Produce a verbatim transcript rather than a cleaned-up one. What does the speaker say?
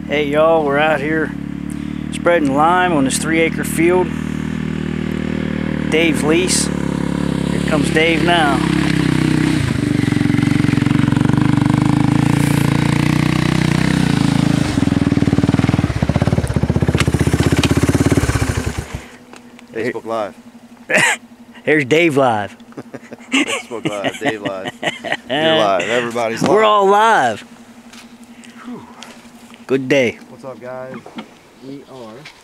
Hey y'all, we're out here spreading lime on this three acre field. Dave's lease. Here comes Dave now. Facebook Live. There's Dave Live. Facebook Live, Dave Live. You're live. Everybody's live. We're all live. Whew. Good day. What's up, guys? We are